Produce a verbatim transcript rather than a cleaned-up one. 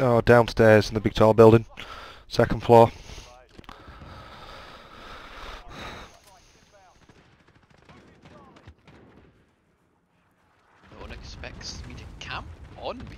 Oh, downstairs in the big tall building, second floor. No one expects me to camp on me.